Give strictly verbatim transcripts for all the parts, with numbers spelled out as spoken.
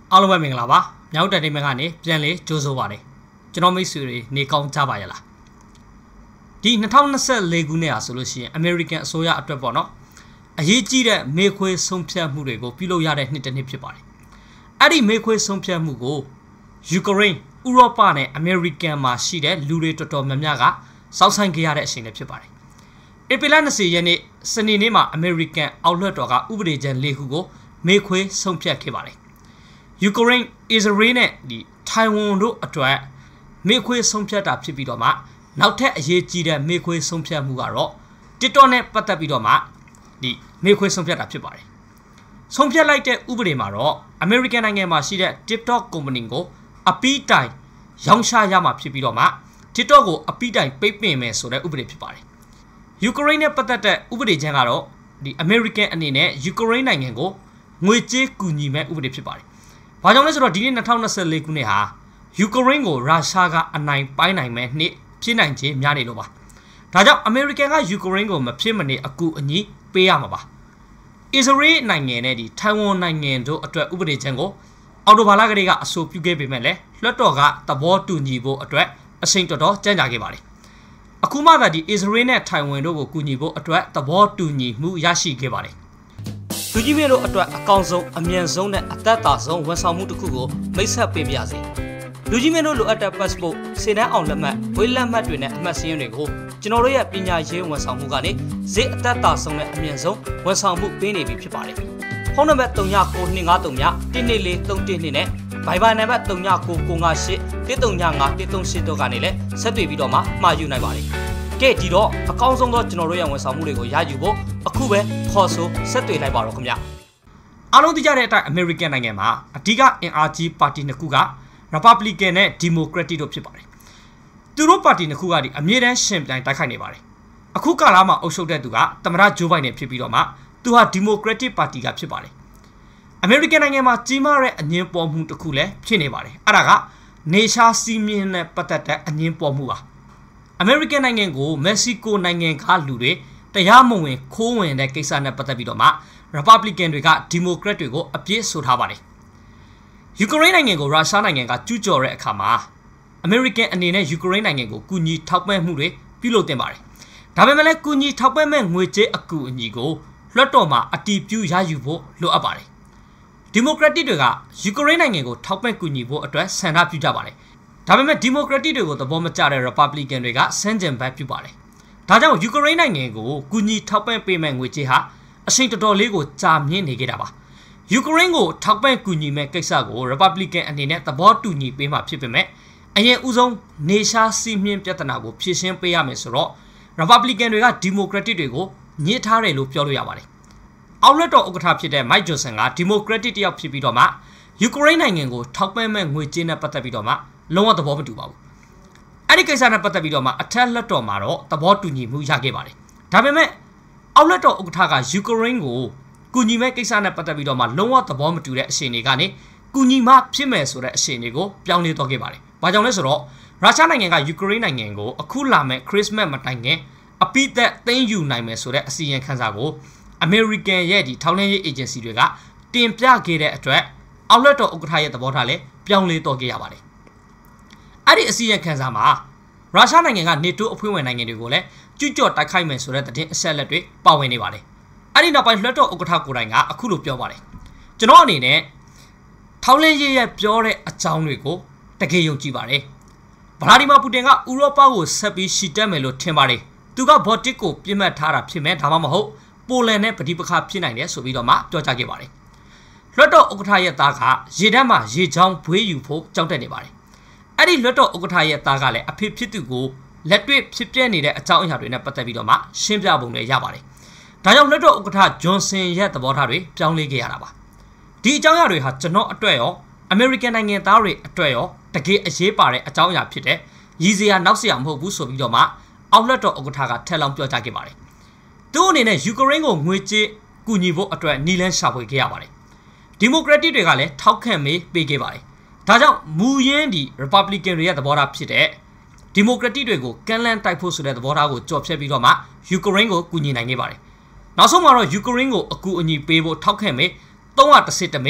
အားလုံးပဲမင်္ဂလာပါမြောက်တက်တိမန်ကနေပြန်လေကြိုးစိုးပါတယ်ကျွန်တော်မိတ်ဆွေတွေနေကောင်းကြပါရဲ့လားဒီ၂၀၂၄ခုနှစ်ဟာဆိုလို့ရှိရင် American အစိုးရအတွက်ပေါ့နော်အရေးကြီးတဲ့မေခွေဆုံးဖြတ်မှုတွေကိုပြုလုပ်ရတဲ့နှစ်တစ်နှစ်ဖြစ်ပါတယ်အဲ့ဒီမေခွေဆုံးဖြတ်မှုကိုယူကရိန်းဥရောပနဲ့ American မှာရှိတဲ့လူတွေတော်တော်များများကစောင့်ဆိုင်ကြရတဲ့အချိန်လည်းဖြစ်ပါတယ်ဧပြီလ၂၀ရက်နေ့စနေနေ့မှာ American အောက်လွှတ်တော်ကဥပဒေကြမ်း၄ခုကိုမေခွေဆုံးဖြတ်ခဲ့ပါတယ်ယူကရိန်းအစ္စရေးနဲ့ဒီထိုင်ဝမ်တို့အတွက်မေခွေဆုံးဖြတ်တာဖြစ်ပြီးတော့မှနောက်ထပ်အရေးကြီးတဲ့မေခွေဆုံးဖြတ်မှုကတော့ TikTok နဲ့ပတ်သက်ပြီးတော့မှဒီမေခွေဆုံးဖြတ်တာဖြစ်ပါတယ်ဆုံးဖြတ်လိုက်တဲ့ဥပဒေမှာတော့ American နိုင်ငံမှာရှိတဲ့ TikTok company ကိုအပီးတိုင်ရောင်းချရမှာဖြစ်ပြီးတော့မှ TikTok ကိုအပီးတိုင်ပိတ်ပင်မယ်ဆိုတဲ့ဥပဒေဖြစ်ပါတယ်ယူကရိန်းနဲ့ပတ်သက်တဲ့ဥပဒေချမ်းကတော့ဒီ American အနေနဲ့ယူကရိန်းနိုင်ငံကိုငွေကြေးကူညီမဲ့ဥပဒေဖြစ်ပါတယ်ဘာကြောင့်လဲဆိုတော့ဒီနေ့၂၀၂၄ခုနှစ်ဟာယူကရိန်းကိုရုရှားကအနိုင်ပိုင်းနိုင်မဲ့နှစ်ဖြစ်နိုင်ခြင်းများနေလို့ပါဒါကြောင့် American ကယူကရိန်းကိုမဖြစ်မနေအကူအညီပေးရမှာပါအစ္စရေးနိုင်ငံနဲ့ဒီထိုင်ဝမ်နိုင်ငံတို့အတွက်ဥပဒေချမ်းကိုအော်တိုဘာလကလေးကအဆိုပြုခဲ့ပေမဲ့လည်းလွှတ်တော်ကသဘောတူညီဖို့အတွက်အချိန်တော်တော်ကြန့်ကြာခဲ့ပါတယ်အခုမှသာဒီအစ္စရေးနဲ့ထိုင်ဝမ်တို့ကိုကူညီဖို့အတွက်သဘောတူညီမှုရရှိခဲ့ပါတယ်လူကြီးမျိုးတို့အတွက်အကောင်းဆုံးအမြန်ဆုံးနဲ့အသက်သာဆုံးဝန်ဆောင်မှုတစ်ခုကိုမိတ်ဆက်ပေးပါရစေလူကြီးမျိုးတို့လိုအပ်တဲ့ passport စေတမ်းအောင်လက်မှတ်ဝေးလက်မှတ်တွေနဲ့အမှတ်စရင်းတွေကိုကျွန်တော်တို့ရဲ့ပညာရေးဝန်ဆောင်မှုကနေဈေးအသက်သာဆုံးနဲ့အမြန်ဆုံးဝန်ဆောင်မှုပေးနေပြီဖြစ်ပါတယ်ဖုန်းနံပါတ်၃၉၉၂၅၃ည၁၂၄၃၁၂နဲ့ Viber နံပါတ်၃၉၉၅၈၁၃၅၁၃၈တို့ကနေလည်းဆက်တွေ့ပြီးတော့မှမှာယူနိုင်ပါတယ်ကဲဒီတော့အကောင်းဆုံးသောကျွန်တော်တို့ရဲ့ဝန်ဆောင်မှုတွေကိုရယူဖို့အခုပဲခေါ်ဆိုဆက်တွေ့လိုက်ပါတော့ခင်ဗျအားလုံးသိကြတဲ့အတိုင်း American နိုင်ငံမှာအဓိကအင်အားကြီးပါတီနှစ်ခုက Republican နဲ့ Democratic တို့ဖြစ်ပါတယ်သူတို့ပါတီနှစ်ခုကဒီအမြဲတမ်းရှင်ပြိုင်တိုက်ခိုက်နေပါတယ်အခုကာလမှာအုပ်ချုပ်တဲ့သူကသမ္မတဂျိုးဘိုင်ဒန်ဖြစ်ပြီးတော့မှသူဟာ Democratic ပါတီကဖြစ်ပါတယ် American နိုင်ငံမှာကြီးမားတဲ့အငြင်းပေါ်မှုတစ်ခုလည်းဖြစ်နေပါတယ်အဲ့ဒါကနေရှားစီးမြင့်နဲ့ပတ်သက်တဲ့အငြင်းပေါ်မှုပါAmerican နိုင်ငံကိုမက္ကဆီကိုနိုင်ငံကလူတွေတရားမဝင်ခိုးဝင်တဲ့ကိစ္စနဲ့ပတ်သက်ပြီးတော့မှ Republican တွေက Democrat တွေကိုအပြစ်ဆိုထားပါတယ်ယူကရိန်းနိုင်ငံကိုရုရှားနိုင်ငံကကျူးကျော်တဲ့အခါမှာ American အနေနဲ့ယူကရိန်းနိုင်ငံကိုကူညီထောက်ပံ့မှုတွေပြုလုပ်တင်ပါတယ်ဒါပေမဲ့လည်းကူညီထောက်ပံ့မဲ့ငွေကြေးအကူအညီကိုလွှတ်တော်မှာအတည်ပြုရယူဖို့လိုအပ်ပါတယ် Democratic တွေကယူကရိန်းနိုင်ငံကိုထောက်ပံ့ကူညီဖို့အတွက်ဆန္ဒပြုကြပါတယ်ဒါပေမဲ့ Democratic တွေကိုသဘောမကျတဲ့ Republican တွေကဆန့်ကျင်ဘက်ပြုပါတယ်ဒါကြောင့်ယူကရိန်းနိုင်ငံကိုကူညီထောက်ပံ့ပေးမဲ့ငွေကြေးဟာအချိန်တော်တော်လေးကိုကြာမြင့်နေကြတာပါယူကရိန်းကိုထောက်ပံ့ကူညီမဲ့ကိစ္စကို Republican အနေနဲ့သဘောတူညီပေးမှဖြစ်ပေမဲ့အရင်ဦးဆုံးနေရှားစီးမြင့်ပြဿနာကိုဖြေရှင်းပေးရမယ်ဆိုတော့ Republican တွေက Democratic တွေကိုညှစ်ထားတယ်လို့ပြောလို့ရပါတယ်အောက်လွှတ်တော်ဥက္ကဋ္ဌဖြစ်တဲ့ Mike Johnson က Democratic တယောက်ဖြစ်ပြီးတော့မှယူကရိန်းနိုင်ငံကိုထောက်ပံ့မဲ့ငွေကြေးနဲ့ပတ်သက်ပြီးတော့မှလုံးဝသဘောမတူပါဘူးအဲ့ဒီကိစ္စနဲ့ပတ်သက်ပြီးတော့မှအထက်လွှတ်တော်မှာတော့သဘောတူညီမှုရခဲ့ပါတယ်ဒါပေမဲ့အောက်လွှတ်တော်ဥက္ကဋ္ဌကယူကရိန်းကိုကူညီမဲ့ကိစ္စနဲ့ပတ်သက်ပြီးတော့မှလုံးဝသဘောမတူတဲ့အခြေအနေကနေကူညီမှဖြစ်မယ်ဆိုတဲ့အခြေအနေကိုပြောင်းလဲသွားခဲ့ပါတယ်ဘာကြောင့်လဲဆိုတော့ရုရှားနိုင်ငံကယူကရိန်းနိုင်ငံကိုအခုလာမဲ့ခရစ်စမတ်မတိုင်ခင်အပိသက်သိမ်းယူနိုင်မယ်ဆိုတဲ့အစီရင်ခံစာကို American ရဲ့ဒီထောက်လှမ်းရေး agency တွေကတင်ပြခဲ့တဲ့အတွက်အောက်လွှတ်တော်ဥက္ကဋ္ဌရဲ့သဘောထားလည်းပြောင်းလဲသွားခဲ့ရပါတယ်အဲ့ဒီအစီရင်ခံစာမှာရုရှားနိုင်ငံက NATO အဖွဲ့ဝင်နိုင်ငံတွေကိုလည်းကျူးကျော်တိုက်ခိုက်မယ်ဆိုတဲ့သတင်းအချက်အလက်တွေပါဝင်နေပါတယ်အဲ့ဒီနောက်ပိုင်းလွှတ်တော်ဥက္ကဋ္ဌကိုယ်တိုင်ကအခုလိုပြောပါတယ်ကျွန်တော်အနေနဲ့ထောက်လှမ်းရေးရဲ့ပြောတဲ့အကြောင်းတွေကိုတကယ်ယုံကြည်ပါတယ်ဗလာဒီမာပူတင်ကဥရောပကိုဆက်ပြီးရှီတက်မယ်လို့ထင်ပါတယ်သူကဘော့တစ်ကိုပြစ်မှတ်ထားတာဖြစ်မယ်ဒါမှမဟုတ်ပိုလန်နဲ့ပဋိပက္ခဖြစ်နိုင်တယ်ဆိုပြီးတော့မှပြောကြားခဲ့ပါတယ်လွှတ်တော်ဥက္ကဋ္ဌရဲ့သားကရေတန်းမှာရေချောင်းဘွေးယူဖို့ကြောက်တက်နေပါတယ်အဲ့ဒီလွှတ်တော်ဥက္ကဋ္ဌရဲ့သားကလည်းအဖေဖြစ်သူကိုလက်တွေ့ဖြစ်ပြနေတဲ့အကြောင်းအရာတွေနဲ့ပတ်သက်ပြီးတော့မှရှင်းပြပုံတွေရပါတယ်ဒါကြောင့်လွှတ်တော်ဥက္ကဋ္ဌဂျွန်ဆင်ရဲ့သဘောထားတွေပြောင်းလဲခဲ့ရတာပါဒီအကြောင်းအရာတွေဟာကျွန်တော်အတွက်ရော American နိုင်ငံသားတွေအတွက်ရောတကယ်အရေးပါတဲ့အကြောင်းအရာဖြစ်တဲ့ရည်စရာနောက်စရာမဟုတ်ဘူးဆိုပြီးတော့မှအောက်လွှတ်တော်ဥက္ကဋ္ဌကထက်လောင်းပြောကြားခဲ့ပါတယ်သူအနေနဲ့ယူကရိန်းကိုငွေကြေးကူညီဖို့အတွက်နီလန်းရှာဖွေခဲ့ရပါတယ် Democratic တွေကလည်းထောက်ခံမေးပေးခဲ့ပါတယ်ဒါကြောင့်မူရင်းဒီ Republican တွေရဲ့သဘောထားဖြစ်တဲ့ Democratic တွေကိုကန်လန်တိုက်ဖို့ဆိုတဲ့သဘောထားကိုကြော်ဖြတ်ပြီးတော့မှယူကရိန်းကိုကူညီနိုင်ခဲ့ပါတယ်နောက်ဆုံးမှာတော့ယူကရိန်းကိုအကူအညီပေးဖို့ထောက်ခံမေး၃၁၁မေး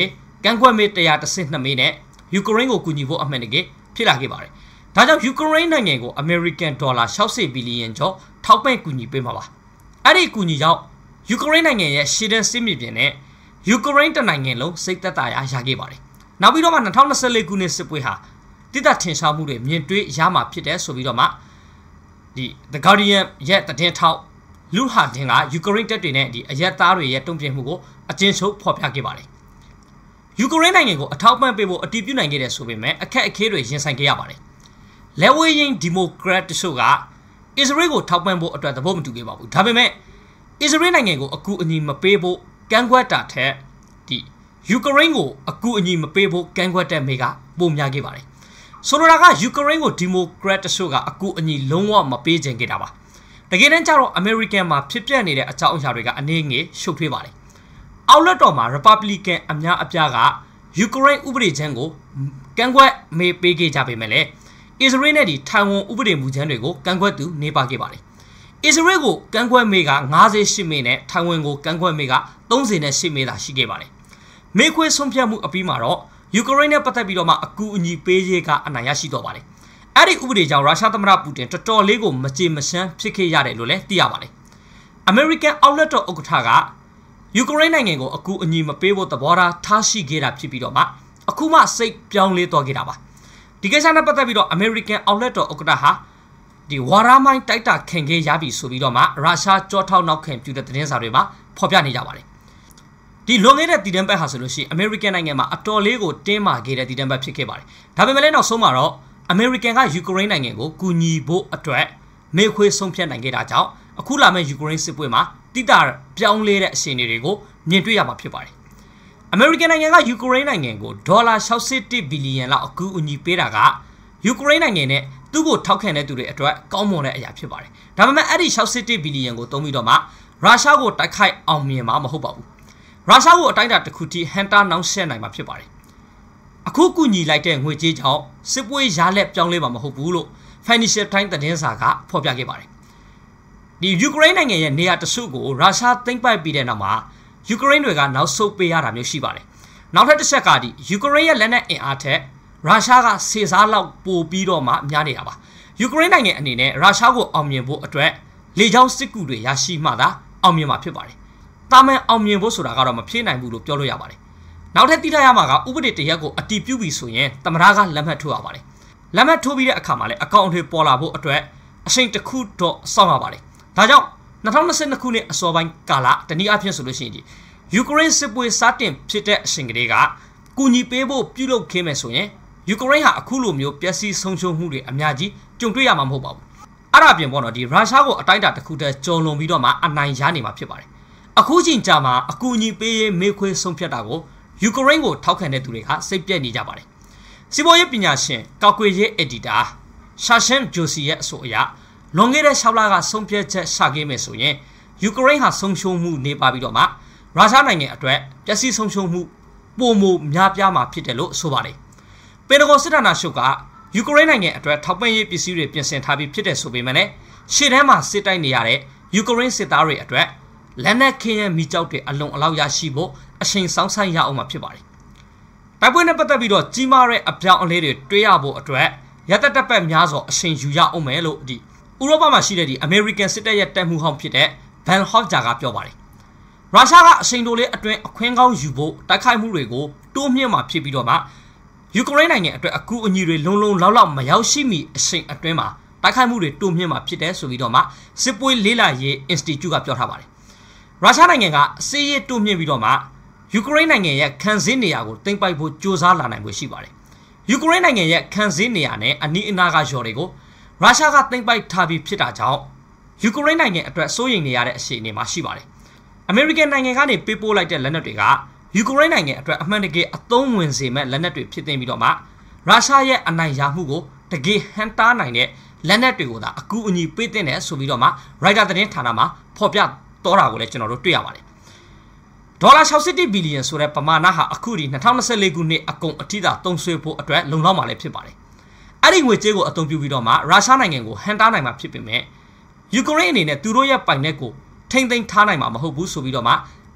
ကန်ကွက်မေးတရားတစ်ဆင့်နှစ်မေးနဲ့ယူကရိန်းကိုကူညီဖို့အမှန်တကယ်ဖြစ်လာခဲ့ပါတယ်ဒါကြောင့်ယူကရိန်းနိုင်ငံကို American ဒေါ်လာsixtyဘီလီယံကျော်ထောက်ပံ့ကူညီပေးမှာပါအဲ့ဒီကူညီကြောင့်ယူကရိန်းနိုင်ငံရဲ့ရှေ့တန်းစစ်မြေပြင်နဲ့ယူကရိန်းတနိုင်ငံလုံးစိတ်သက်သာရာရခဲ့ပါတယ်နောက်ပြီးတော့မှtwenty twenty-fourခုနှစ်စစ်ပွဲဟာတိကျထင်ရှားမှုတွေမြင်တွေ့ရမှာဖြစ်တယ်ဆိုပြီးတော့မှဒီ The Guardian ရဲ့သတင်းထောက်လူဟာတင်ကယူကရိန်းတပ်တွေနဲ့ဒီအရက်သားတွေရဲ့တုံ့ပြန်မှုကိုအကျဉ်းချုပ်ဖော်ပြခဲ့ပါတယ်ယူကရိန်းနိုင်ငံကိုအထောက်ပံ့ပေးဖို့အတည်ပြုနိုင်ခဲ့တဲ့ဆိုပေမဲ့အခက်အခဲတွေရင်ဆိုင်ခဲ့ရပါတယ်လက်ဝဲရင်းဒီမိုကရက်တချို့ကအစ္စရေးကိုထောက်ပံ့ဖို့အတွက်သဘောမတူခဲ့ပါဘူးဒါပေမဲ့အစ္စရေးနိုင်ငံကိုအကူအညီမပေးဖို့ကန့်ကွက်တာထက်ဒီယူကရိန်းကိုအကူအညီမပေးဖို့ကန့်ကွက်တဲ့မိကပုံများခဲ့ပါတယ်ဆိုလိုတာကယူကရိန်းကိုဒီမိုကရက်တချို့ကအကူအညီလုံးဝမပေးချင်ခဲ့တာပါတကယ်တမ်းကျတော့ American မှာဖြစ်ပျက်နေတဲ့အကြောင်းအရာတွေကအနေငယ်ရှုပ်ထွေးပါတယ်အောက်လွှတ်တော်မှာ Republican အများအပြားကယူကရိန်းဥပဒေချမ်းကိုကန့်ကွက်မေးပေးခဲ့ကြပေမဲ့လည်းအစ္စရေးနဲ့ဒီထိုင်ဝမ်ဥပဒေမူချမ်းတွေကိုကန့်ကွက်သူနေပါခဲ့ပါတယ်အစ္စရေးကိုကန့်ကွက်မေးကfifty-eightမေးနဲ့ထိုင်ဝမ်ကိုကန့်ကွက်မေးကthirty-eightမေးသာရှိခဲ့ပါတယ်မေးခွဲဆုံးဖြတ်မှုအပြီးမှာတော့ယူကရိန်းနဲ့ပတ်သက်ပြီးတော့မှအကူအညီပေးရေးကအနိုင်ရရှိတော့ပါတယ်အဲ့ဒီဥပဒေကြောင့်ရုရှားသမ္မတပူတင်တော်တော်လေးကိုမကြေမရှမ်းဖြစ်ခဲ့ရတယ်လို့လည်းသိရပါတယ် American အောက်လွှတ်တော်ဥက္ကဋ္ဌကယူကရိန်းနိုင်ငံကိုအကူအညီမပေးဖို့သဘောထားထားရှိခဲ့တာဖြစ်ပြီးတော့မှအခုမှစိတ်ပြောင်းလဲသွားခဲ့တာပါဒီကိစ္စနဲ့ပတ်သက်ပြီးတော့ American အောက်လွှတ်တော်ဥက္ကဋ္ဌဟာဒီဝါရမိုင်းတိုက်တာခင်ခဲ့ရပြီဆိုပြီးတော့မှရုရှားကြောထောက်နောက်ခံပြုတဲ့သတင်းစာတွေမှာဖော်ပြနေကြပါတယ်ဒီလွန်ခဲ့တဲ့တည်တံ့ပတ်ဟာဆိုလို့ရှိရင် American နိုင်ငံမှာအတော်လေးကိုတင်းမာခဲ့တဲ့တည်တံ့ပတ်ဖြစ်ခဲ့ပါတယ်ဒါပေမဲ့လည်းနောက်ဆုံးမှာတော့ American ကယူကရိန်းနိုင်ငံကိုကူညီဖို့အတွက်မေခွေးဆုံးဖြတ်နိုင်ခဲ့တာကြောင့်အခုလာမယ့်ယူကရိန်းစစ်ပွဲမှာတိတာပြောင်းလဲတဲ့အခြေအနေတွေကိုမြင်တွေ့ရမှာဖြစ်ပါတယ် American နိုင်ငံကယူကရိန်းနိုင်ငံကိုဒေါ်လာsixty-oneဘီလီယံလောက်အကူအညီပေးတာကယူကရိန်းနိုင်ငံနဲ့သူ့ကိုထောက်ခံတဲ့သူတွေအတွက်ကောင်းမွန်တဲ့အရာဖြစ်ပါတယ်ဒါပေမဲ့အဲ့ဒီsixty-oneဘီလီယံကိုသုံးပြီးတော့မှရုရှားကိုတိုက်ခိုက်အောင်မြင်မှာမဟုတ်ပါဘူးရုရှားကိုအတိုင်းအတာတစ်ခုထိဟန်တာနှောင်းယှက်နိုင်မှာဖြစ်ပါတယ်အခုကူညီလိုက်တဲ့ငွေကြေးကြောင့်စစ်ပွဲရလက်ပြောင်းလဲမှာမဟုတ်ဘူးလို့ Financial Times သတင်းစာကဖော်ပြခဲ့ပါတယ်ဒီယူကရိန်းနိုင်ငံရဲ့နေရာတချို့ကိုရုရှားသိမ်းပိုက်ပြီးတဲ့နောက်မှာယူကရိန်းတွေကနောက်ဆုတ်ပေးရတာမျိုးရှိပါတယ်နောက်ထပ်တစ်ချက်ကဒီယူကရိန်းရဲ့လက်နက်အင်အားထက်ရုရှားကစေစားလောက်ပိုပြီးတော့မှများနေတာပါယူကရိန်းနိုင်ငံအနေနဲ့ရုရှားကိုအောင်မြင်ဖို့အတွက်လေကြောင်းစစ်ကူတွေရရှိမှသာအောင်မြင်မှာဖြစ်ပါတယ်တာမန်အောင်မြင်ဖို့ဆိုတာကတော့မဖြစ်နိုင်ဘူးလို့ပြောလို့ရပါတယ်နောက်ထပ်သိထားရမှာကဥပဒေတရက်ကိုအတီးပြုပြီးဆိုရင်သမ္မတကလက်မှတ်ထိုးရပါတယ်လက်မှတ်ထိုးပြီးတဲ့အခါမှာလည်းအကောင့်တွေပေါ်လာဖို့အတွက်အချိန်တစ်ခုတော့စောင့်ရပါတယ်ဒါကြောင့်twenty twenty-twoခုနှစ်အစောပိုင်းကာလတနည်းအားဖြင့်ဆိုလို့ရှိရင်ဒီယူကရိန်းစစ်ပွဲစတင်ဖြစ်တဲ့အချိန်ကလေးကကူညီပေးဖို့ပြုလုပ်ခဲ့မယ်ဆိုရင်ယူကရိန်းဟာအခုလိုမျိုးပျက်စီးဆုံးရှုံးမှုတွေအများကြီးကြုံတွေ့ရမှာမဟုတ်ပါဘူးအဲ့ဒါပြင်ပေါ့နော်ဒီရုရှားကိုအတိုင်းအတာတစ်ခုတည်းကြုံလွန်ပြီးတော့မှအနိုင်ရနေမှာဖြစ်ပါတယ်အခုချိန်ကြာမှာအကူအညီပေးရေးမေးခွေးဆုံးဖြတ်တာကိုယူကရိန်းကိုထောက်ခံတဲ့သူတွေကစိတ်ပြည့်နေကြပါတယ်စီးပွားရေးပညာရှင်ကောက်ကွယ်ရေးအက်ဒီတာရှာရှန်ဂျိုစီရဲ့အဆိုအရလွန်ခဲ့တဲ့၆လကဆုံးဖြတ်ချက်ချခဲ့မယ်ဆိုရင်ယူကရိန်းဟာဆုံးရှုံးမှုနေပါပြီးတော့မှရုရှားနိုင်ငံအတွက်ပျက်စီးဆုံးရှုံးမှုပိုမိုများပြားမှာဖြစ်တယ်လို့ဆိုပါတယ်ပင်တဂွန်စစ်ဌာနချုပ်ကယူကရိန်းနိုင်ငံအတွက်ထောက်ပံ့ရေးပစ္စည်းတွေပြင်ဆင်ထားပြီးဖြစ်တဲ့ဆိုပေမဲ့လည်းရှေ့တန်းမှာစစ်တိုက်နေရတဲ့ယူကရိန်းစစ်သားတွေအတွက်လက်နက်ခဲယမ်းမိကြောက်တွေအလုံးအလောက်ရရှိဖို့အချိန်ဆောင်ဆိုင်ရအောင်မှာဖြစ်ပါတယ်တိုက်ပွဲနဲ့ပတ်သက်ပြီးတော့ကြီးမားတဲ့အပြောင်းအလဲတွေတွေးရဖို့အတွက်ရတတက်ပတ်များစွာအချိန်ယူရအောင်မယ်လို့ဒီဥရောပမှာရှိတဲ့ဒီ American စစ်တပ်ရဲ့တပ်မှုဟောင်းဖြစ်တဲ့ Van Hofja ကပြောပါတယ်ရုရှားကအချိန်တိုလေးအတွင်းအခွင့်ကောင်းယူဖို့တိုက်ခိုက်မှုတွေကိုတိုးမြှင့်မှာဖြစ်ပြီးတော့မှယူကရိန်းနိုင်ငံအတွက်အကူအညီတွေလုံလုံလောက်လောက်မရောက်ရှိမီအချိန်အတွင်းမှာတိုက်ခိုက်မှုတွေတိုးမြှင့်မှာဖြစ်တယ်ဆိုပြီးတော့မှစစ်ပွဲလေးလာရေး Institute ကပြောထားပါတယ်ရုရှားနိုင်ငံကစစ်ရေးတိုးမြှင့်ပြီးတော့မှယူကရိန်းနိုင်ငံရဲ့ခံစည်းနေရာကိုသိမ်းပိုက်ဖို့ကြိုးစားလာနိုင်ွယ်ရှိပါတယ်ယူကရိန်းနိုင်ငံရဲ့ခံစည်းနေရာနဲ့အနီးအနားကရော်တွေကိုရုရှားကသိမ်းပိုက်ထားပြီးဖြစ်တာကြောင့်ယူကရိန်းနိုင်ငံအတွက်စိုးရိမ်နေရတဲ့အခြေအနေမှာရှိပါတယ်အမေရိကန်နိုင်ငံကနေပေးပို့လိုက်တဲ့လက်နက်တွေကယူကရိန်းနိုင်ငံအတွက်အမှန်တကယ်အသုံးဝင်စေမဲ့လက်နက်တွေဖြစ်သိပြီးတော့မှရုရှားရဲ့အနိုင်ရမှုကိုတကယ်ဟန်တားနိုင်တဲ့လက်နက်တွေကိုသာအကူအညီပေးတဲ့ဆိုပြီးတော့မှရိုက်တာသတင်းဌာနမှာဖော်ပြတော့တာကိုလည်းကျွန်တော်တို့တွေ့ရပါတယ်ဒေါ်လာsixty-oneဘီလီယံဆိုတဲ့ပမာဏဟာအခုဒီtwenty twenty-fourခုနှစ်အကုန်အထိသာသုံးစွဲဖို့အတွက်လုံလောက်မှာလည်းဖြစ်ပါတယ်အဲ့ဒီငွေကြေးကိုအသုံးပြုပြီးတော့မှရုရှားနိုင်ငံကိုဟန်တားနိုင်မှာဖြစ်ပေမဲ့ယူကရိန်းအနေနဲ့သူတို့ရဲ့ပိုင်နက်ကိုထိမ့်သိမ်းထားနိုင်မှာမဟုတ်ဘူးဆိုပြီးတော့မှ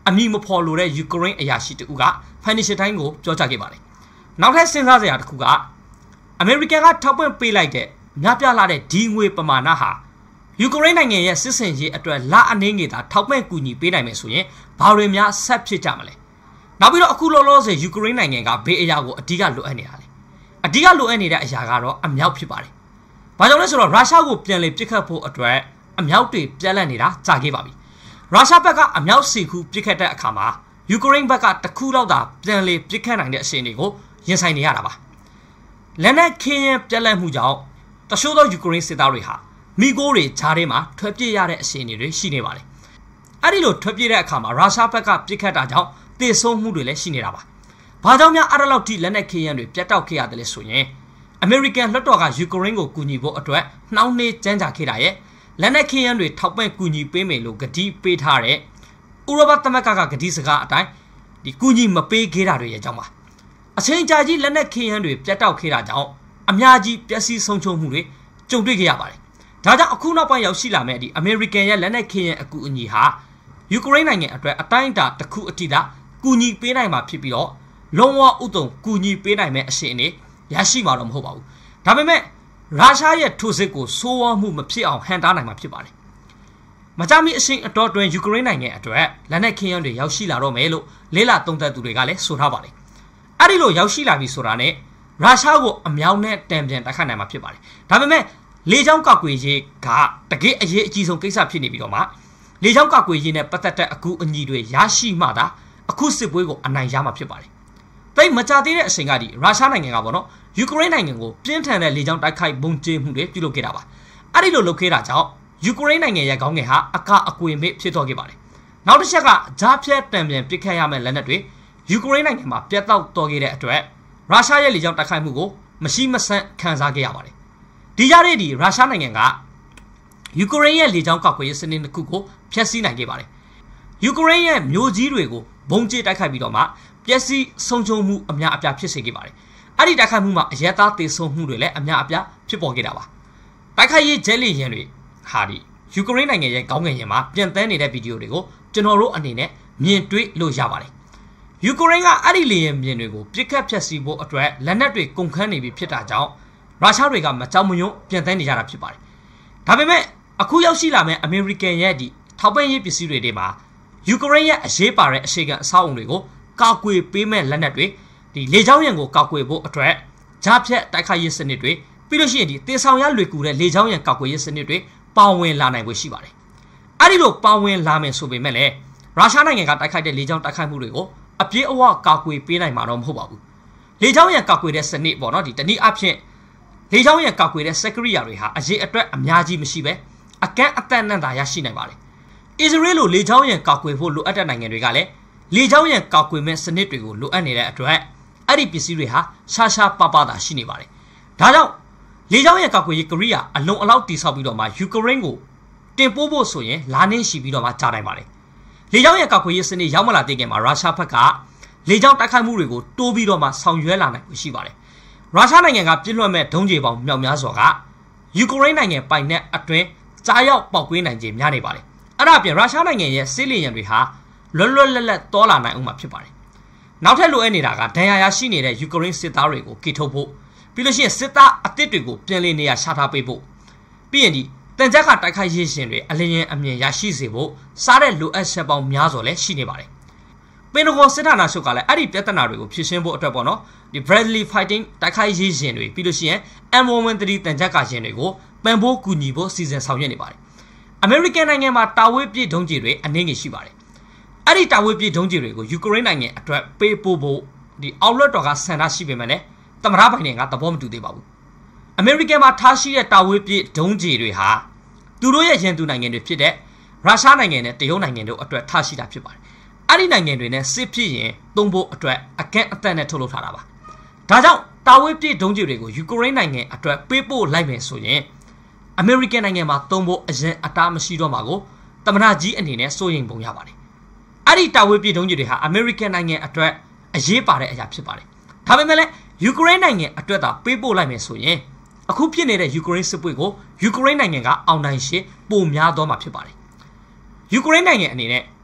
အမည်မဖော်လိုတဲ့ယူကရိန်းအရာရှိတူက Financial Times ကိုပြောကြားခဲ့ပါတယ်နောက်ထပ်စဉ်းစားစရာတစ်ခုကအမေရိကန်ကထောက်ပံ့ပေးလိုက်တဲ့များပြားလာတဲ့ဒီငွေပမာဏဟာယူကရိန်းနိုင်ငံရဲ့စစ်စင်ရေးအတွက်လအနေငယ်သာထောက်ပံ့ကူညီပေးနိုင်မယ်ဆိုရင်ဘာတွေများဆက်ဖြစ်ကြမလဲနောက်ပြီးတော့အခုလောလောဆယ်ယူကရိန်းနိုင်ငံကဘေးအရာကိုအဓိကလိုအပ်နေတာလေအဓိကလိုအပ်နေတဲ့အရာကတော့အမြောက်ဖြစ်ပါတယ်ဘာကြောင့်လဲဆိုတော့ရုရှားကိုပြန်လည်ပစ်ခတ်ဖို့အတွက်အမြောက်တွေပြက်လက်နေတာကြာခဲ့ပါပြီရုရှားဘက်ကအမြောက်စီခုပစ်ခတ်တဲ့အခါမှာယူကရိန်းဘက်ကတစ်ခုလောက်သာပြန်လည်ပစ်ခတ်နိုင်တဲ့အခြေအနေကိုရင်ဆိုင်နေရတာပါလက်နက်ခင်းရင်ပြက်လက်မှုကြောင့်တချို့သောယူကရိန်းစစ်သားတွေဟာမိကိုတွေဂျားထဲမှာထွက်ပြေးရတဲ့အခြေအနေတွေရှိနေပါတယ်အဲ့ဒီလိုထွက်ပြေးတဲ့အခါမှာရုရှားဘက်ကပစ်ခတ်တာကြောင့်တေဆုံးမှုတွေလည်းရှိနေတာပါဘာကြောင့်များအဲ့ဒါလောက်ထိလက်နက်ခင်းရန်တွေပြတ်တောက်ခဲ့ရတယ်လဲဆိုရင်အမေရိကန်လွှတ်တော်ကယူကရိန်းကိုကူညီဖို့အတွက်နှောင်းနှေးကြမ်းကြာခဲ့တာရဲ့လက်နက်ခင်းရန်တွေထောက်ပံ့ကူညီပေးမယ်လို့ကတိပေးထားတဲ့ဥရောပသမဂ္ဂကကတိစကားအတိုင်းဒီကူညီမပေးခဲ့တာတွေရဲ့အကြောင်းပါအချိန်ကြာကြီးလက်နက်ခင်းရန်တွေပြတ်တောက်ခဲ့တာကြောင့်အများကြီးပျက်စီးဆုံးရှုံးမှုတွေကြုံတွေ့ခဲ့ရပါတယ်ဒါကြောင့်အခုနောက်ပိုင်းရောက်ရှိလာမယ့်ဒီအမေရိကန်ရဲ့လက်နက်ခင်းရန်အကူအညီဟာယူကရိန်းနိုင်ငံအတွက်အတိုင်းအတာတစ်ခုအထိသာကူညီပေးနိုင်မှာဖြစ်ပြီးတော့လုံးဝဥတုံကူညီပေးနိုင်မယ့်အရှင်အနေရရှိမှာတော့မဟုတ်ပါဘူးဒါပေမဲ့ရုရှားရဲ့ထိုးစစ်ကိုစိုးဝါးမှုမဖြစ်အောင်ဟန်တားနိုင်မှာဖြစ်ပါတယ်မကြမီအရှင်အတော်တွင်ယူကရိန်းနိုင်ငံအတွက်လက်နက်ခင်းရန်တွေရောက်ရှိလာတော့မယ်လို့လေးလာသုံးသပ်သူတွေကလည်းဆိုထားပါတယ်အဲ့ဒီလိုရောက်ရှိလာပြီဆိုတာနဲ့ရုရှားကိုအမြောက်နဲ့တံပြန်တိုက်ခတ်နိုင်မှာဖြစ်ပါတယ်ဒါပေမဲ့လေကြောင်းကောက်ွယ်ရေးကတကယ်အရေးအကြီးဆုံးကိစ္စဖြစ်နေပြီးတော့မှလေကြောင်းကောက်ွယ်ရေးနဲ့ပတ်သက်တဲ့အကူအညီတွေရရှိမှသာအခုစစ်ပွဲကိုအနိုင်ရမှာဖြစ်ပါတယ်တိတ်မကြသေးတဲ့အချိန်ကဒီရုရှားနိုင်ငံကပေါ့နော်ယူကရိန်းနိုင်ငံကိုပြင်းထန်တဲ့လေကြောင်းတိုက်ခိုက်ပုံကျဲမှုတွေပြုလုပ်ခဲ့တာပါအဲ့ဒီလိုလုပ်ခဲ့တာကြောင့်ယူကရိန်းနိုင်ငံရဲ့ခေါင်းငယ်ဟာအကအကွေမေ့ဖြစ်သွားခဲ့ပါတယ်နောက်တစ်ချက်ကဂျားဖြတ်တံပြန်ပစ်ခတ်ရမယ့်လက်နက်တွေယူကရိန်းနိုင်ငံမှာပြတ်တောက်တော်ခဲ့တဲ့အတွက်ရုရှားရဲ့လေကြောင်းတိုက်ခိုက်မှုကိုမရှိမဆန့်ခံစားခဲ့ရပါတယ်ဒီကြတဲ့ဒီရုရှားနိုင်ငံကယူကရိန်းရဲ့လေကြောင်းကောက်ွယ်ရေးစနစ်တစ်ခုကိုဖျက်ဆီးနိုင်ခဲ့ပါတယ်ယူကရိန်းရဲ့မြို့ကြီးတွေကိုဘုံကျဲတိုက်ခိုက်ပြီးတော့မှပျက်စီးဆုံးရှုံးမှုအများအပြားဖြစ်စေခဲ့ပါတယ်အဲ့ဒီတိုက်ခိုက်မှုမှာအရက်သားတေဆုံးမှုတွေလည်းအများအပြားဖြစ်ပေါ်ခဲ့တာပါတိုက်ခိုက်ရေးဂျဲလီရန်တွေဟာဒီယူကရိန်းနိုင်ငံရဲ့ခေါင်းငယ်ရင်မှာပြန်တန်းနေတဲ့ဗီဒီယိုတွေကိုကျွန်တော်တို့အနေနဲ့မြင်တွေ့လို့ရပါတယ်ယူကရိန်းကအဲ့ဒီလေယာဉ်မြင်တွေကိုပြစ်ခတ်ဖျက်ဆီးဖို့အတွက်လက်နက်တွေကုန်ခန်းနေပြီဖြစ်တာကြောင့်ရုရှားတွေကမကြောက်မရွံ့ပြန်တန်းနေကြတာဖြစ်ပါတယ်ဒါပေမဲ့အခုရောက်ရှိလာမယ့်အမေရိကန်ရဲ့ဒီထောက်ပံ့ရေးပစ္စည်းတွေတွေမှာယူကရိန်းရဲ့အရေးပါတဲ့အရှိကန်အဆောက်အုံတွေကိုကောက်ွယ်ပေးမဲ့လက်နက်တွေဒီလေကြောင်းရန်ကိုကောက်ွယ်ဖို့အတွက်ဂျားဖြတ်တိုက်ခိုက်ရေးစနစ်တွေပြီးလို့ရှိရင်ဒီတေဆောင်ရလွေကူတဲ့လေကြောင်းရန်ကောက်ွယ်ရေးစနစ်တွေပါဝင်လာနိုင်ဖို့ရှိပါတယ်အဲ့ဒီလိုပါဝင်လာမယ်ဆိုပေမဲ့လည်းရုရှားနိုင်ငံကတိုက်ခိုက်တဲ့လေကြောင်းတိုက်ခိုက်မှုတွေကိုအပြည့်အဝကောက်ွယ်ပေးနိုင်မှာတော့မဟုတ်ပါဘူးလေကြောင်းရန်ကောက်ွယ်တဲ့စနစ်ပေါ့နော်ဒီတနည်းအားဖြင့်လေကြောင်းရန်ကောက်ွယ်တဲ့စက်ကရိယာတွေဟာအရေးအတွက်အများကြီးမရှိပဲအကန့်အသတ်နဲ့သာရရှိနိုင်ပါတယ်အစ္စရေးလိုလေကြောင်းရန်ကောက်ွယ်ဖို့လိုအပ်တဲ့နိုင်ငံတွေကလည်းလေကြောင်းရန်ကောက်ွယ်မဲ့စနစ်တွေကိုလိုအပ်နေတဲ့အတွက်အဲ့ဒီပစ္စည်းတွေဟာရှားရှားပါးပါးသာရှိနေပါတယ်ဒါကြောင့်လေကြောင်းရန်ကောက်ွယ်ရေးကရိယာအလုံးအလောက်တိဆောက်ပြီးတော့မှယူကရိန်းကိုတင်ပို့ဖို့ဆိုရင်လာနှင်းရှိပြီးတော့မှကြားနိုင်ပါတယ်လေကြောင်းရန်ကောက်ွယ်ရေးစနစ်ရောက်မလာသေးခင်မှာရုရှားဘက်ကလေကြောင်းတိုက်ခိုက်မှုတွေကိုတိုးပြီးတော့မှဆောင်ရွက်လာနိုင်မှုရှိပါတယ်ရုရှားနိုင်ငံကပြစ်လွှတ်မဲ့ဒုံးကျည်ပေါင်းမြောက်များစွာကယူကရိန်းနိုင်ငံပိုင်နက်အတွင်းကြားရောက်ပေါက်ကွေးနိုင်ခြင်းများနေပါတယ်အဲ့ဒါအပြင်ရုရှားနိုင်ငံရဲ့စစ်လေယာဉ်တွေဟာလွတ်လွတ်လပ်လပ်တောလာနိုင်အောင်မှာဖြစ်ပါတယ်နောက်ထပ်လိုအပ်နေတာကဒဏ်ရာရရှိနေတဲ့ယူကရိန်းစစ်သားတွေကိုကေထုတ်ဖို့ပြီးလို့ရှိရင်စစ်သားအသစ်တွေကိုပြန်လည်နေရာချထားပေးဖို့ပြီးရင်ဒီတန်ကြပ်ကတိုက်ခိုက်ရေးရှင်တွေအလင်းရင်အမြင်ရရှိစေဖို့စားတဲ့လိုအပ်ချက်ပေါင်းများစွာလည်းရှိနေပါတယ်ပင်တဂွန်စစ်ဌာနချုပ်ကလည်းအဲ့ဒီပြဿနာတွေကိုဖြေရှင်းဖို့အတွက်ပေါ့နော်ဒီ Bradley Fighting တိုက်ခိုက်ရေးရှင်တွေပြီးလို့ရှိရင် M one one three တန်ကြပ်ကရှင်တွေကိုပံ့ပိုးကူညီဖို့စီစဉ်ဆောင်ရွက်နေပါတယ်အမေရိကန်နိုင်ငံမှာတာဝေးပြည့်ဒုံးကျည်တွေအနည်းငယ်ရှိပါတယ်အဲ့ဒီတာဝေးပြည့်ဒုံးကျည်တွေကိုယူကရိန်းနိုင်ငံအတွက်ပေးပို့ဖို့ဒီအောက်လွှတ်တော်ကဆန္ဒရှိပေမဲ့လည်းသမ္မတဘိုင်ဒန်ကသဘောမတူသေးပါဘူးအမေရိကန်မှာထားရှိတဲ့တာဝေးပြည့်ဒုံးကျည်တွေဟာသူတို့ရဲ့ရန်သူနိုင်ငံတွေဖြစ်တဲ့ရုရှားနိုင်ငံနဲ့တရုတ်နိုင်ငံတို့အတွက်ထားရှိတာဖြစ်ပါတယ်အဲ့ဒီနိုင်ငံတွေနဲ့စစ်ဖြစ်ရင်သုံးဖို့အတွက်အကန့်အသတ်နဲ့ထုတ်လုပ်ထားတာပါဒါကြောင့်တာဝေးပြည့်ဒုံးကျည်တွေကိုယူကရိန်းနိုင်ငံအတွက်ပေးပို့လိုက်မယ်ဆိုရင်အမေရိကန်နိုင်ငံမှာသုံးဖို့အရင်အတားမရှိတော့မှာကိုသမ္မတကြီးအနေနဲ့စိုးရိမ်ပုံရပါတယ်အဲ့ဒီတာဝေးပြည့်ဒုံးကျည်တွေဟာအမေရိကန်နိုင်ငံအတွက်အရေးပါတဲ့အရာဖြစ်ပါတယ်ဒါပေမဲ့လည်းယူကရိန်းနိုင်ငံအတွက်သာပေးပို့လိုက်မယ်ဆိုရင်အခုဖြစ်နေတဲ့ယူကရိန်းစစ်ပွဲကိုယူကရိန်းနိုင်ငံကအောင်နိုင်ရှေ့ပုံများတော့မှာဖြစ်ပါတယ်ယူကရိန်းနိုင်ငံအနေနဲ့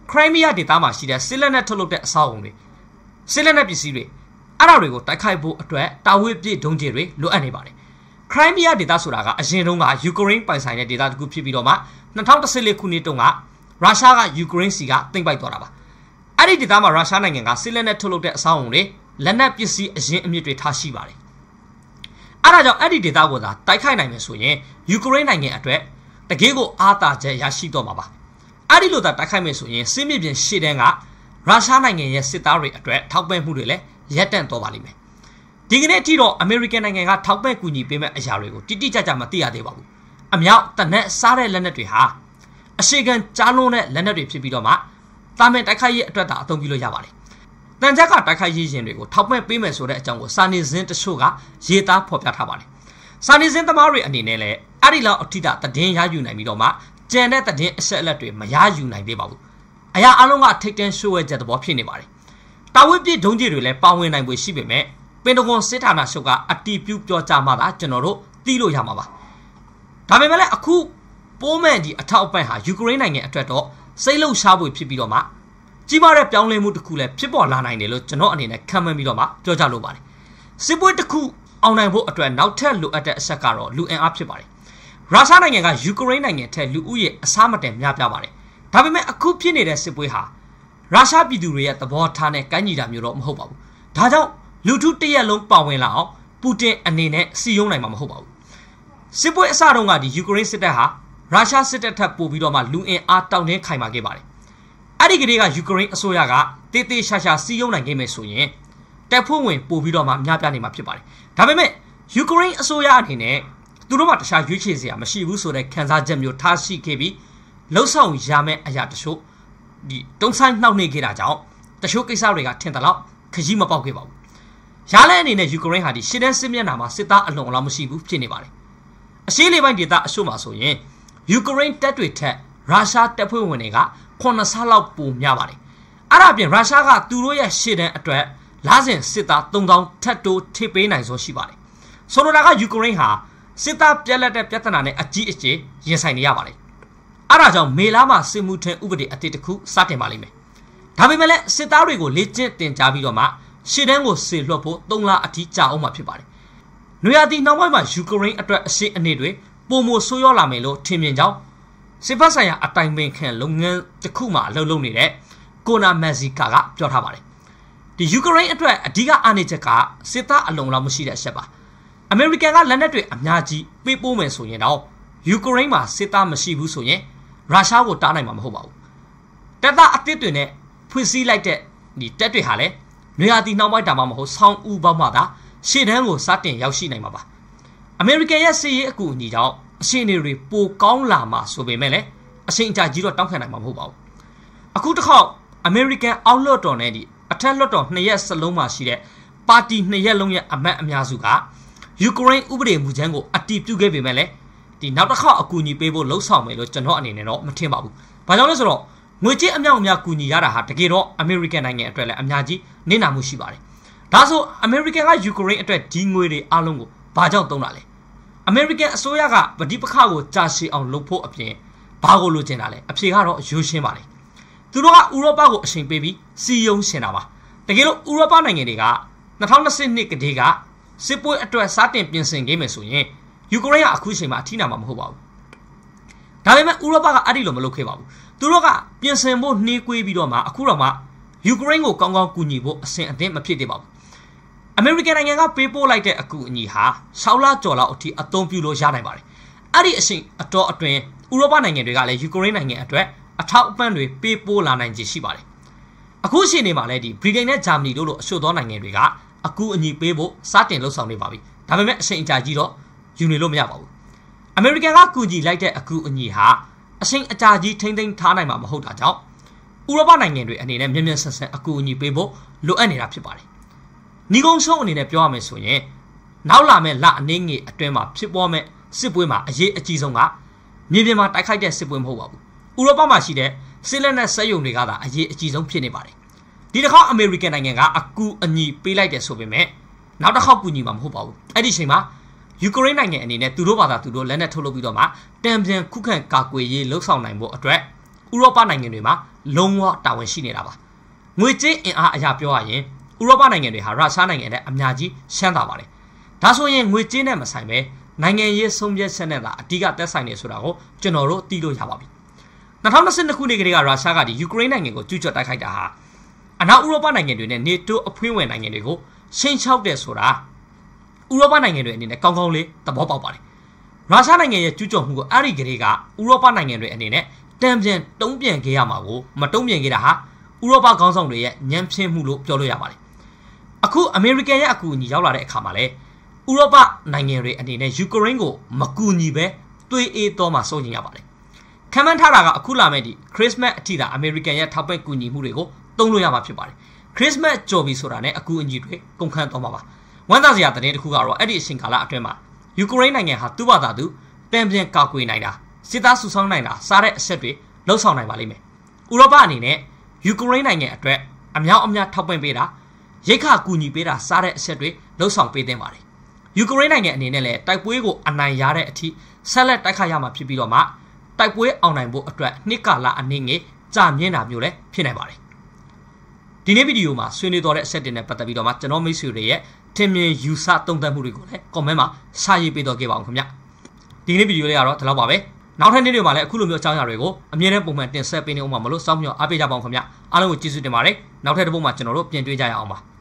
Crimea ဒေသမှာရှိတဲ့စစ်လက်နက်ထုတ်လုပ်တဲ့အဆောက်အုံတွေစစ်လက်နက်ပစ္စည်းတွေအဲ့ဒါတွေကိုတိုက်ခိုက်ဖို့အတွက်တာဝေးပြည့်ဒုံးကျည်တွေလိုအပ်နေပါတယ် Crimea ဒေသဆိုတာကအရင်တုန်းကယူကရိန်းပိုင်ဆိုင်တဲ့ဒေသတစ်ခုဖြစ်ပြီးတော့မှ၂၀၁၄ခုနှစ်တုန်းကရုရှားကယူကရိန်းစီကသိမ်းပိုက်သွားတာပါအဲ့ဒီဒေသမှာရုရှားနိုင်ငံကစစ်လက်နက်ထုတ်လုပ်တဲ့အဆောက်အုံတွေလက်နက်ပစ္စည်းအရင်အမြစ်တွေထားရှိပါတယ်အဲ့ဒါကြောင့်အဲ့ဒီဒေသကိုသာတိုက်ခိုက်နိုင်မယ်ဆိုရင်ယူကရိန်းနိုင်ငံအတွက်တကယ်ကိုအားသာချက်ရရှိတော့မှာပါအဲ့ဒီလိုသာတိုက်ခိုက်မယ်ဆိုရင်စစ်မြေပြင်ရှေ့တန်းကရုရှားနိုင်ငံရဲ့စစ်သားတွေအတွက်ထောက်ပံ့မှုတွေလည်းရပ်တန့်တော့ပါလိမ့်မယ်ဒီကနေ့အထိတော့အမေရိကန်နိုင်ငံကထောက်ပံ့ကူညီပေးမဲ့အရာတွေကိုတိတိကျကျမသိရသေးပါဘူးအမြောက်တနက်စားတဲ့လက်နက်တွေဟာအရှိကန်ကြားလုံးတဲ့လက်နက်တွေဖြစ်ပြီးတော့မှတာမန်တိုက်ခိုက်ရေးအတွက်သာအသုံးပြုလို့ရပါတယ်တန်ကြက်ကတိုက်ခိုက်ရေးရင်တွေကိုထောက်ပံ့ပေးမယ်ဆိုတဲ့အကြောင်းကိုစာနေစင်းတချို့ကရေးသားဖော်ပြထားပါတယ်စာနေစင်းသမားတွေအနေနဲ့လည်းအဲ့ဒီလောက်အထိတာသတင်းရယူနိုင်ပြီးတော့မှကြံတဲ့သတင်းအဆက်အလက်တွေမရယူနိုင်သေးပါဘူးအရာအလုံးကထိတ်တန့်ရှိုးဝဲချက်သဘောဖြစ်နေပါတယ်တာဝေးပြည့်ဒုံးကျည်တွေလည်းပါဝင်နိုင်ပွေရှိပေမဲ့ပင်တဂွန်စစ်ဌာနချုပ်ကအတီးပြုပြောကြားမှသာကျွန်တော်တို့သိလို့ရမှာပါဒါပေမဲ့လည်းအခုပိုးမဲ့ဒီအထောက်အပံ့ဟာယူကရိန်းနိုင်ငံအတွက်တော့စိတ်လှုပ်ရှားပွေဖြစ်ပြီးတော့မှကြီးမားတဲ့ပြောင်းလဲမှုတစ်ခုလည်းဖြစ်ပေါ်လာနိုင်တယ်လို့ကျွန်တော်အနေနဲ့ခံမှန်းပြီးတော့မှပြောကြလိုပါတယ်စစ်ပွဲတစ်ခုအောင်နိုင်ဖို့အတွက်နောက်ထပ်လိုအပ်တဲ့အချက်ကတော့လူအင်အားဖြစ်ပါတယ်ရုရှားနိုင်ငံကယူကရိန်းနိုင်ငံထက်လူဦးရေအစားမတန်များပြားပါတယ်ဒါပေမဲ့အခုဖြစ်နေတဲ့စစ်ပွဲဟာရုရှားပြည်သူတွေရဲ့သဘောထားနဲ့ကန့်ညီတာမျိုးတော့မဟုတ်ပါဘူးဒါကြောင့်လူထုတရက်လုံးပါဝင်လာအောင်ပူတင်အနေနဲ့စီယုံနိုင်မှာမဟုတ်ပါဘူးစစ်ပွဲအစတုန်းကဒီယူကရိန်းစစ်တပ်ဟာရုရှားစစ်တပ်ထပ်ပို့ပြီးတော့မှလူအင်အားတောင်းတင်းခိုင်မာခဲ့ပါတယ်အဲ့ဒီကလေးကယူကရိန်းအစိုးရကတေးသေးရှာရှာစီယုံနိုင်ခဲ့မယ်ဆိုရင်တပ်ဖွဲ့ဝင်ပို့ပြီးတော့မှများပြားနေမှာဖြစ်ပါတယ်ဒါပေမဲ့ယူကရိန်းအစိုးရအနေနဲ့သူတို့မှတခြားရွေးချယ်စရာမရှိဘူးဆိုတဲ့ခံစားချက်မျိုးထားရှိခဲ့ပြီးလှုပ်ဆောင်ရမယ့်အရာတချို့ဒီတုံးဆိုင်နှောက်နှိမ့်ခဲ့တာကြောင့်တချို့ကိစ္စတွေကထင်တယ်လို့ခကြီးမပေါက်ခဲ့ပါဘူးရလဲအနေနဲ့ယူကရိန်းဟာဒီရှစ်တန်းစစ်မျက်နှာမှာစစ်သားအလုံးအလောက်မရှိဘူးဖြစ်နေပါတယ်အရှေ့လေပိုင်းဒေသအရှုံးမှာဆိုရင်ယူကရိန်းတပ်တွေထက်ရုရှားတပ်ဖွဲ့ဝင်တွေကခုနှစ်ဆလောက်ပိုများပါတယ်အဲ့ဒါပြင်ရုရှားကသူတို့ရဲ့ရှစ်တန်းအတွက်လာစဉ်စစ်သားသုံးသောင်းထပ်တိုးထိပေးနိုင်စွမ်းရှိပါတယ်ဆိုလိုတာကယူကရိန်းဟာစစ်သားပြက်လက်တဲ့ပြဿနာနဲ့အကြီးအကျယ်ရင်ဆိုင်နေရပါတယ်အဲ့ဒါကြောင့်မေလာမှာစစ်မှုထမ်းဥပဒေအသစ်တစ်ခုစတင်ပါလိမ့်မယ်ဒါပေမဲ့လည်းစစ်သားတွေကိုလေ့ကျင့်သင်ကြားပြီးတော့မှရှစ်တန်းကိုစေလွှတ်ဖို့သုံးလအထိကြာအောင်မှာဖြစ်ပါတယ်နွေရာသီနောက်ပိုင်းမှာယူကရိန်းအတွက်အရှိအနေတွေပုံမဆိုးရွားလာမယ်လို့ထင်မြင်ကြောင်းစစ်ဖက်ဆိုင်ရာအတိုင်ပင်ခံလုပ်ငန်းတစ်ခုမှအလုပ်လုပ်နေတဲ့ကိုနာမက်ဇီကာကပြောထားပါတယ်ဒီယူကရိန်းအတွက်အဓိကအားနည်းချက်ကစစ်သားအလုံးလောက်မရှိတဲ့အချက်ပါအမေရိကန်ကလက်နက်တွေအများကြီးပေးပို့မယ်ဆိုရင်တော့ယူကရိန်းမှာစစ်သားမရှိဘူးဆိုရင်ရုရှားကိုတားနိုင်မှာမဟုတ်ပါဘူးတပ်သားအသစ်တွေနဲ့ဖွင့်စည်းလိုက်တဲ့ဒီတပ်တွေဟာလည်းနွေရာသီနောက်ပိုင်းတာမှမဟုတ်ဆောင်းဦးပေါက်မှသာရှေ့တန်းကိုစတင်ရောက်ရှိနိုင်မှာပါအမေရိကန်ရဲ့စစ်ရေးအကူအညီကြောင့်အရှင်တွေပိုကောင်းလာမှာဆိုပေမဲ့လည်းအချိန်အကြာကြီးတော့တောင်းခံနိုင်မှာမဟုတ်ပါဘူးအခုတစ်ခေါက်အမေရိကန်အောက်လွှတ်တော်နဲ့ဒီအထက်လွှတ်တော်နှစ်ရက်စလုံးမှာရှိတဲ့ပါတီနှစ်ရက်လုံးရဲ့အမတ်အများစုကယူကရိန်းဥပဒေမူကြမ်းကိုအတည်ပြုခဲ့ပေမဲ့လည်းဒီနောက်တစ်ခေါက်အကူအညီပေးဖို့လှုံ့ဆော်မယ်လို့ကျွန်တော်အနေနဲ့တော့မထင်ပါဘူး။ဘာကြောင့်လဲဆိုတော့ငွေကြေးအမြောက်အများကူညီရတာဟာတကယ်တော့အမေရိကန်နိုင်ငံအတွက်လည်းအများကြီးနစ်နာမှုရှိပါတယ်။ဒါဆိုအမေရိကန်ကယူကရိန်းအတွက်ဒီငွေတွေအလုံးကိုဘာကြောင့်သုံးတာလဲ။အမေရိကန်အစိုးရကပဋိပက္ခကိုကြာရှည်အောင်လုပ်ဖို့အပြင်ဘာကိုလိုချင်တာလဲ။အဖြေကတော့ရိုးရှင်းပါလေ။သူတို့ကဥရောပကိုအချိန်ပေးပြီးစီယုံရှင်တာပါ။တကယ်လို့ဥရောပနိုင်ငံတွေက၂၀၂၂ကတည်းကစစ်ပွဲအတွက်စတင်ပြင်ဆင်ခဲ့မယ်ဆိုရင်ယူကရိန်းကအခုချိန်မှာအထိနာမှာမဟုတ်ပါဘူးဒါပေမဲ့ဥရောပကအဲ့ဒီလိုမလုပ်ခဲ့ပါဘူးသူတို့ကပြင်ဆင်ဖို့နှေးကွေးပြီးတော့မှအခုတော့မှယူကရိန်းကိုကောင်းကောင်းကူညီဖို့အဆင်အသင့်မဖြစ်သေးပါဘူးအမေရိကန်နိုင်ငံကပေးပို့လိုက်တဲ့အကူအညီဟာ၆လကျော်လောက်အထိအသုံးပြုလို့ရနိုင်ပါတယ်အဲ့ဒီအချိန်အတော်အတွင်းဥရောပနိုင်ငံတွေကလည်းယူကရိန်းနိုင်ငံအတွက်အထောက်အပံ့တွေပေးပို့လာနိုင်ခြေရှိပါတယ်အခုအချိန်နေမှာလည်းဒီဗြိတိန်နဲ့ဂျာမနီတို့လိုအရှို့သောနိုင်ငံတွေကအကူအညီပေးဖို့စတင်လှုပ်ဆောင်နေပါပြီဒါပေမဲ့အချိန်အကြာကြီးတော့ယူနေလို့မရပါဘူးအမေရိကန်ကကူညီလိုက်တဲ့အကူအညီဟာအချိန်အကြာကြီးထိမ့်သိမ်းထားနိုင်မှာမဟုတ်တာကြောင့်ဥရောပနိုင်ငံတွေအနေနဲ့မြင့်မြတ်ဆန်ဆန်အကူအညီပေးဖို့လိုအပ်နေတာဖြစ်ပါတယ်ညီကုန်းရှုံးအနေနဲ့ပြောရမယ်ဆိုရင်နောက်လာမယ့်လအနေငယ်အတွင်းမှာဖြစ်ပေါ်မဲ့စစ်ပွဲမှာအရေးအကြီးဆုံးကမြေပြင်မှာတိုက်ခိုက်တဲ့စစ်ပွဲမဟုတ်ပါဘူးဥရောပမှာရှိတဲ့စစ်လက်နက်စက်ရုံတွေကသာအရေးအကြီးဆုံးဖြစ်နေပါတယ်ဒီတစ်ခါအမေရိကန်နိုင်ငံကအကူအညီပေးလိုက်တယ်ဆိုပေမဲ့နောက်တစ်ခေါက်ကူညီမှာမဟုတ်ပါဘူးအဲ့ဒီအချိန်မှာယူကရိန်းနိုင်ငံအနေနဲ့သူတို့ဘာသာသူတို့လက်နက်ထုတ်လုပ်ပြီးတော့မှတံပြန်ခုခံကာကွယ်ရေးလှုပ်ဆောင်နိုင်ဖို့အတွက်ဥရောပနိုင်ငံတွေမှာလုံးဝတာဝန်ရှိနေတာပါငွေကြေးအင်အားအရာပြောရရင်ဥရောပနိုင်ငံတွေဟာရုရှားနိုင်ငံနဲ့အများကြီးရှမ်းသာပါတယ်ဒါဆိုရင်ငွေကြေးနဲ့မဆိုင်ပဲနိုင်ငံရေးဆုံးဖြတ်ချက်နဲ့သာအဓိကသက်ဆိုင်နေဆိုတာကိုကျွန်တော်တို့သိလို့ရပါပြီ၂၀၂၂ခုနှစ်ကလေးကရုရှားကဒီယူကရိန်းနိုင်ငံကိုကျူးကျော်တိုက်ခိုက်တာဟာအနောက်ဥရောပနိုင်ငံတွေနဲ့ NATO အဖွဲ့ဝင်နိုင်ငံတွေကိုရှင်းချောက်တဲ့ဆိုတာဥရောပနိုင်ငံတွေအနေနဲ့ကောင်းကောင်းလေးသဘောပေါက်ပါတယ်ရုရှားနိုင်ငံရဲ့ကျူးကျော်မှုကိုအဲ့ဒီကလေးကဥရောပနိုင်ငံတွေအနေနဲ့တံပြန်တုံးပြန်ခဲ့ရမှာကိုမတုံးပြန်ခဲ့တာဟာဥရောပခေါင်းဆောင်တွေရဲ့ညံဖျင်းမှုလို့ပြောလို့ရပါတယ်အခုအမေရိကန်ရဲ့အကူအညီရောက်လာတဲ့အခါမှာလဲဥရောပနိုင်ငံတွေအနေနဲ့ယူကရိန်းကိုမကူညီပဲတွေးအေးတော့မှစိုးရင်ရပါတယ်ခံမှန်းထားတာကအခုလာမဲ့ဒီခရစ်စမတ်အထိတာအမေရိကန်ရဲ့ထောက်ပံ့ကူညီမှုတွေကိုသုံးလို့ရမှာဖြစ်ပါတယ်ခရစ်စမတ်ကြော်ပြီဆိုတာနဲ့အကူအညီတွေကုန်ခန်းသွားမှာပါဝမ်းသာစရာသတင်းတစ်ခုကတော့အဲ့ဒီအချိန်ကာလအတွင်းမှာယူကရိန်းနိုင်ငံဟာသူ့ဘာသာသူတံပြန်ကောက်ကွေးနိုင်တာစစ်သားစုဆောင်းနိုင်တာစားတဲ့အဆက်တွေလှုပ်ဆောင်နိုင်ပါလိမ့်မယ်ဥရောပအနေနဲ့ယူကရိန်းနိုင်ငံအတွက်အများအများထောက်ပံ့ပေးတာရိတ်ခါကူညီပေးတာစားတဲ့အဆက်တွေလှုပ်ဆောင်ပေးသင့်ပါတယ်ယူကရိန်းနိုင်ငံအနေနဲ့လည်းတိုက်ပွဲကိုအနိုင်ရတဲ့အထိဆက်လက်တိုက်ခိုက်ရမှာဖြစ်ပြီးတော့မှတိုက်ပွဲအောင်နိုင်ဖို့အတွက်နှစ်ကာလအနေငယ်ကြာမြင့်တာမျိုးလည်းဖြစ်နိုင်ပါတယ်ဒီနေ့ဗီဒီယိုမှာဆွေးနွေးတော့တဲ့အဆက်တွေနဲ့ပတ်သက်ပြီးတော့မှကျွန်တော်မိတ်ဆွေတွေရဲ့ထင်မြင်ယူဆသုံးသပ်မှုတွေကိုလည်း comment မှာစာရေးပေးတော့ခဲ့ပါအောင်ခင်ဗျဒီနေ့ဗီဒီယိုလေးကတော့ဒီလောက်ပါပဲနောက်ထပ်နေ့တွေမှာလည်းအခုလိုမျိုးအကြောင်းအရာတွေကိုအမြဲတမ်းပုံမှန်တင်ဆက်ပေးနေအောင်ပါမလို့စောင့်မျှော်အားပေးကြပါအောင်ခင်ဗျအားလုံးကိုကျေးဇူးတင်ပါတယ်နောက်ထပ်တစ်ပုဒ်မှာကျွန်တော်တို့ပြန်တွေ့ကြရအောင်ပါ